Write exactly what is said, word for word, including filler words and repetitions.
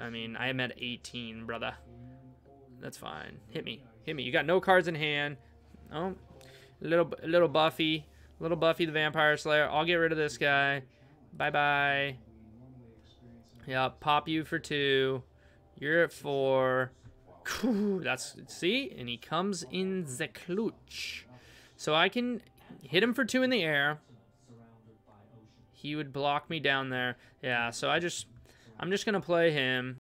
I mean, I am at eighteen, brother. That's fine. Hit me. Hit me. You got no cards in hand. Oh, a little, a little Buffy. A little Buffy the Vampire Slayer. I'll get rid of this guy. Bye-bye. Yeah, pop you for two. You're at four. That's, see? And he comes in the clutch. So I can hit him for two in the air. He would block me down there. Yeah, so I just, I'm just going to play him.